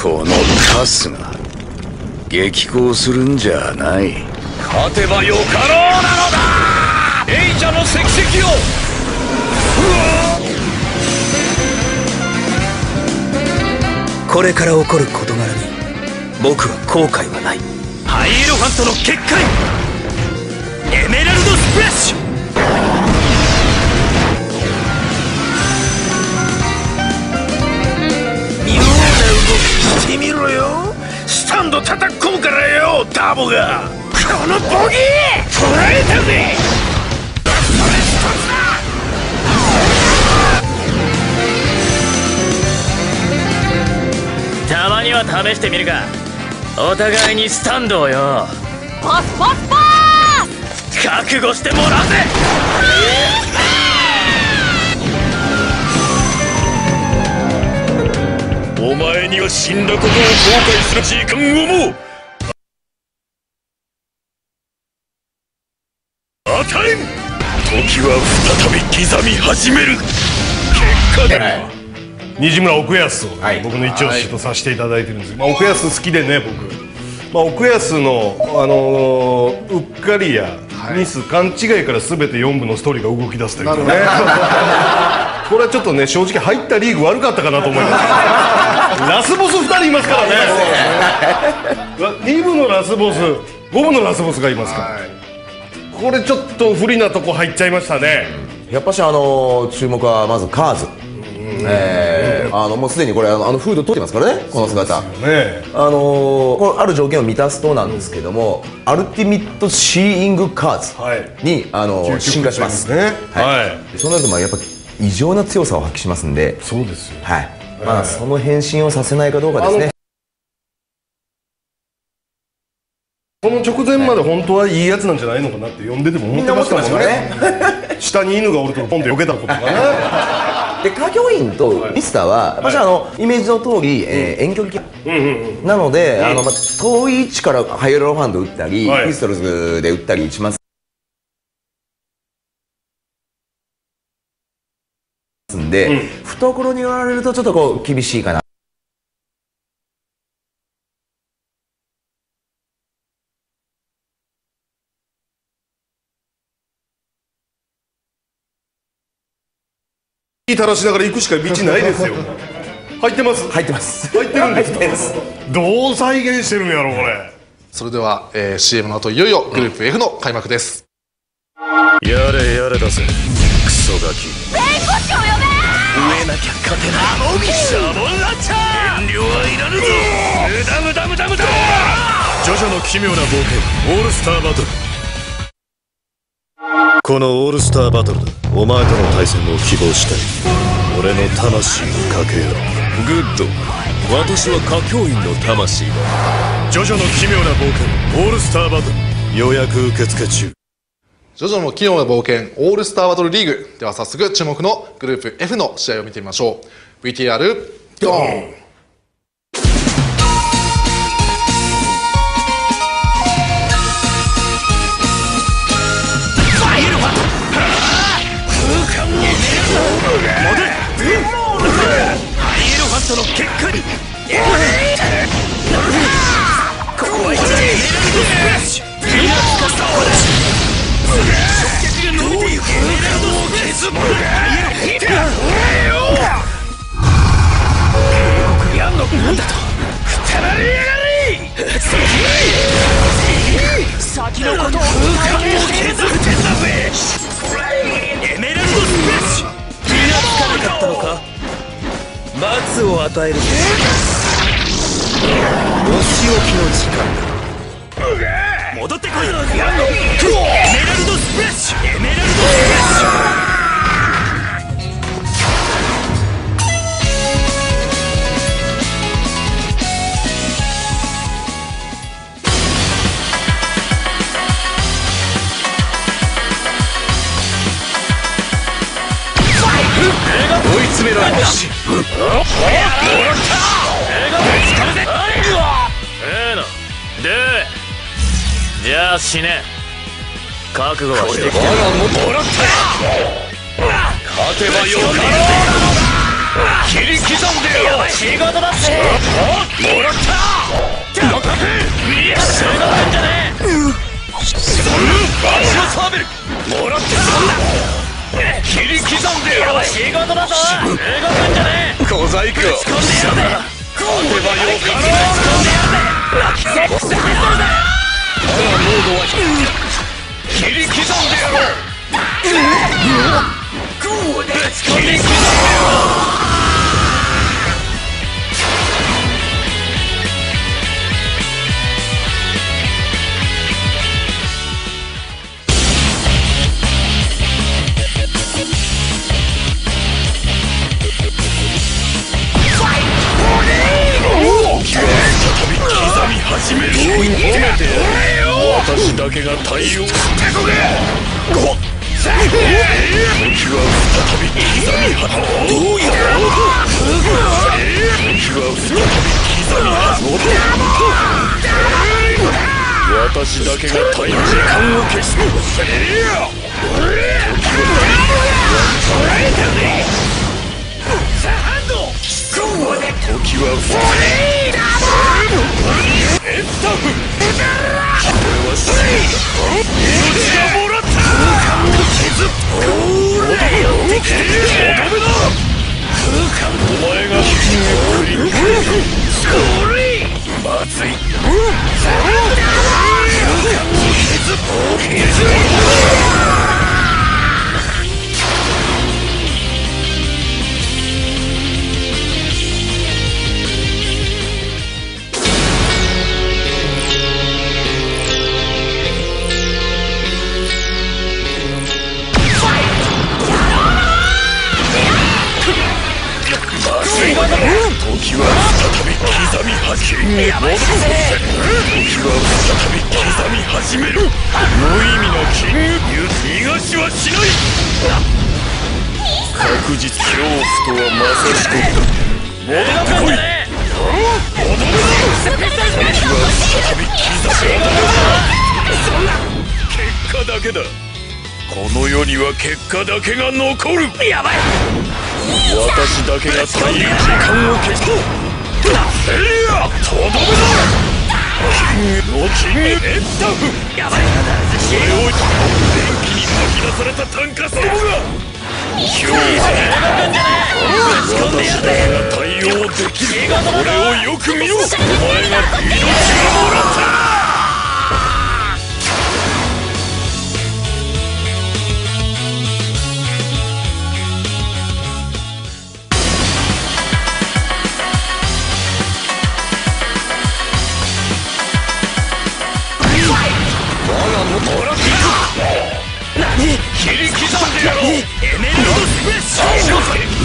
このカスが激高するんじゃない。 勝てばよかろうなのだ。エイジャの石石よ。 これから起こる事柄に僕は後悔はない。 ハイエロファントの結界、エメラルドスプラッシュ。 妙な動きしてみろよ。スタンド叩こうからよ、ターボが。このボギー捉えたぜ。 たまには試してみるか。お互いにスタンドをよ。 パスパスパス。覚悟してもらうぜ。お前には死んだことを後悔する時間をもう与えん。時は再び刻み始める。結果だ。 西村奥安を僕の一押しとさせていただいてるんですけど、奥安好きでね、僕、奥安の、うっかりやミス、勘違いから全て4部のストーリーが動き出すというかねこれはちょっとね、正直入ったリーグ悪かったかなと思いますラスボス2人いますからね2部のラスボス、5部のラスボスがいますから、これちょっと不利なとこ入っちゃいましたね。 やっぱし注目はまずカーズ。もうすでにこれフード取ってますからね、この姿。これある条件を満たすとなんですけども、アルティミットシーイングカーズに進化します。そうなるとやっぱ異常な強さを発揮しますんで、 そうですよ。 その変身をさせないかどうかですね。 この直前まで本当はいいやつなんじゃないのかなって読んでても思ってましたもんね。下に犬がおるとポンって避けたことかな。 で、歌教員とミスターは私イメージの通り遠距離キャなので、遠い位置からハイエロファンド打ったりピストルズで打ったりしますんで、懐に寄られるとちょっと厳しいかな。 垂らしながら行くしか道ないですよ。入ってます。 入ってます。 入ってるんです。どう再現してるんやろこれ。 それでは、CM の後いよいよグループ F の開幕です。 やれやれだぜ、クソガキ。 弁護士を呼べ。 増えなきゃ勝てない。シャボンランチャー。遠慮はいらぬぞ。無駄無駄無駄無駄。 ジョジョの奇妙な冒険、オールスターバトル。このオールスターバトルでお前との対戦を希望したい。俺の魂をかけよう。グッド。私は歌教員の魂だ。ジョジョの奇妙な冒険オールスターバトル、予約受付中。 ジョジョの奇妙な冒険オールスターバトルリーグでは、早速注目のグループ F の試合を見てみましょう。 VTR ドーン。 ハイエロファントの結果にここは一時エメラルドスプラッシュ。ピーナッツカスターだ。食客が伸びていく。エメラルドスプラッシュ。ハイエロファントやんのなんだと。くたられやがれ。先のことを空間を削ってんだぜ。エメラルドスプラッシュ。気がつかなかったのか。罰を与える。お仕置きの時間だ。戻ってこい。エメラルドスプラッシュ。エメラルドスプラッシュ。追い詰められた。じゃあ死ね。覚悟はしてきてる。勝てばよかろう。切り刻んでよ。仕事だって。 もらった手をかくいやしょうがないんじゃねえ足をサーベルもらった切り刻んでやろう仕事だぞ動くんじゃねえ小細工打ち込んでやるぜ勝てばよかろう打ち込んでやるぜラッキーセットだ我がモードは切り刻んでやろうぶち込んでやろう始める褒めてやる私だけが対応してこれ時は再び刻み始めどうやろう時は再び刻み始め私だけが対応時間を消して時は再びエッタフこれは死命がもらった空間を削って寄ってきてとどめだ空間お前が金を振り抜くそれまずい空間を削る時は再び刻み始める時は再び刻み始める無意味なキング逃がしはしない確実恐怖とはまさしく戻ってこい戻る時は再び刻みそんな結果だけだこの世には結果だけが残るやばい私だけが対応時間を消すエリアとどめだキングのキングエッタフやばいそれを電気に吐き出された炭化スどもが今日私だけが対応できるこれをよく見ろお前が命をもらった切り刻んでやろうエメラルドスプレッシュ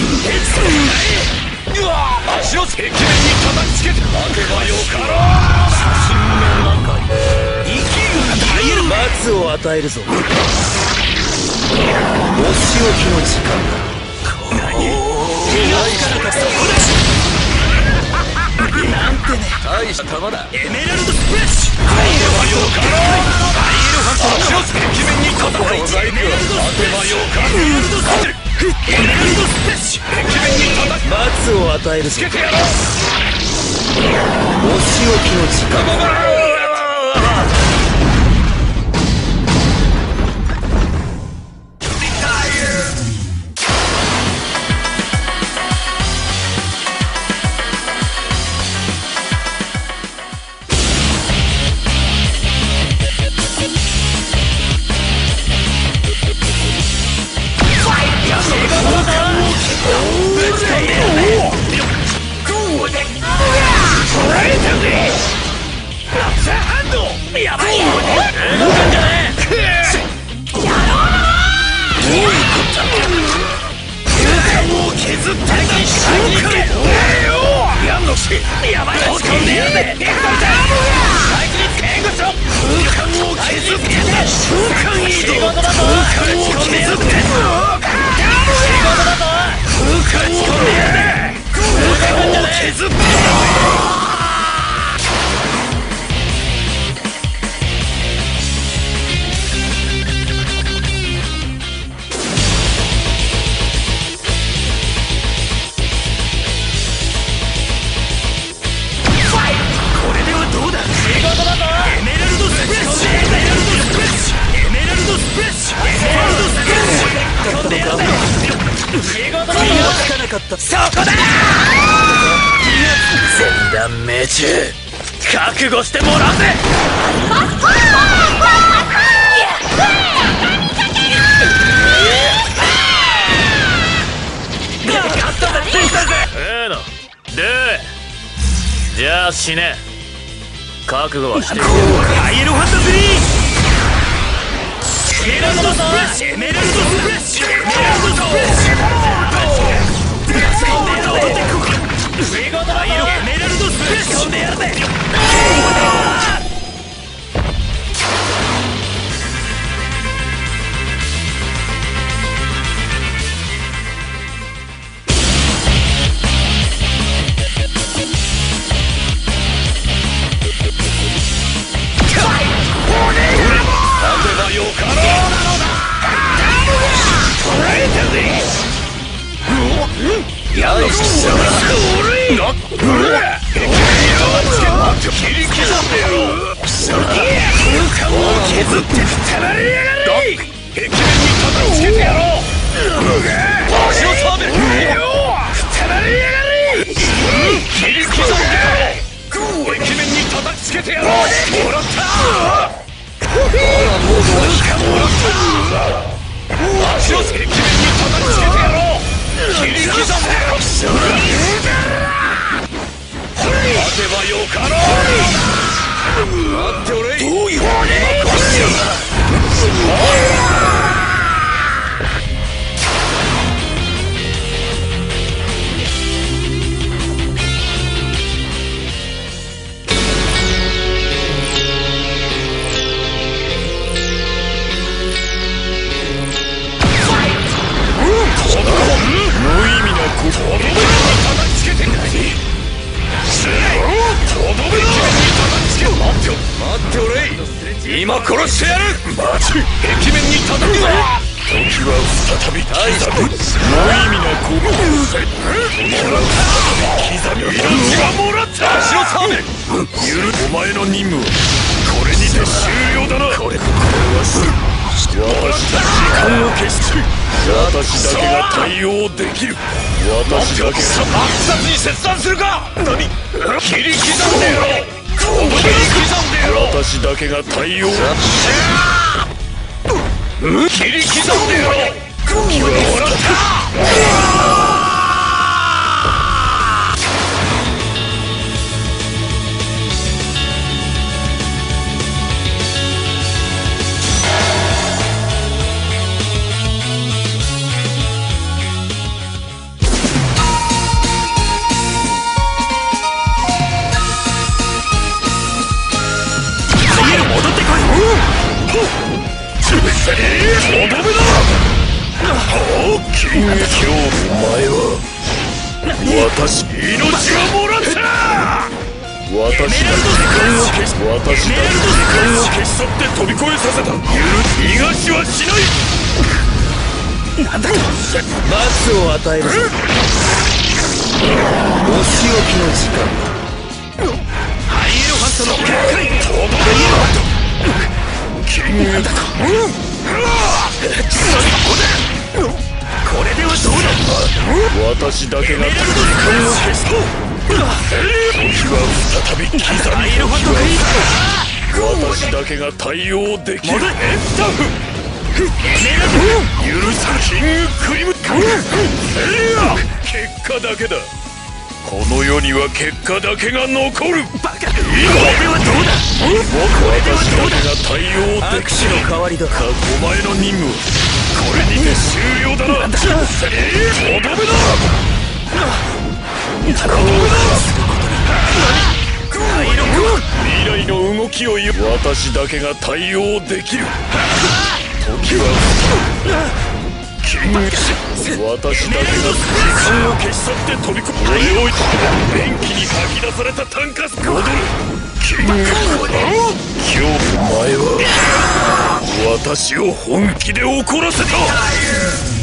足を壁面に叩きつけて当てばよかろう写真の中に生きる耐える罰を与えるぞお仕置きの時間だ何かそこだなんてね大した玉だエメラルドスプレッシュ当てばよかろう足を壁面に叩いてエメラルドスプレッシュエメラルドスプレッシュエメラルドスプレッシュ壁面に叩く罰を与えるぞつけてやろうお仕置きの時間やばいよ動くんじゃねえやろうどういうこと空間を削ってやんのしやばい落ち込んでやるぜあいつに援護しろ空間を削って空間移動空間を削って仕事だぞ空間を削ってったのか。気がつかなかった。そこだ。全弾命中、覚悟してもらうぜ。じゃあ死ね。覚悟はしてる。ハイエロファンタジー。エメラルドスプレッシュ。エメラルドスプレッシュ。エメラルドスプレッシュ。ハイエロエメラルドスプレッシュ。んでやるぜ。今殺してやる。待ち、壁面に叩くぞ。時は再び刻む。無意味な攻撃。もらった。刻み命はもらった。白澤部、お前の任務はこれにて終了だな。これはする。私だ。時間を消して私だけが対応できる。私だけが悪殺に切断するか。何、切り刻んでやろう。私だけが対応。切り刻んでやろう。時はもらった。私、命はもらった。私だけ時間を消し去って飛び越えさせた。逃がしはしない。なんだと。罰を与える。お仕置きの時間だ。ハイエロファントの結界。とどめろ。なんだと。これではどうだ。私だけが時間を消すと時は再び刻み。私だけが対応できる。エンタフ許さキングクリム。結果だけだ。この世には結果だけが残る。バカ。これはどうだ。私だけが対応できる。握手の代わりだ。お前の任務これにて終了だな。とどめだ。未来の動きを言う。私だけが対応できる。時は私だけが時間を消し去って飛び込む。俺を便器に吐き出された炭化戻る。今日お前は私を本気で怒らせた。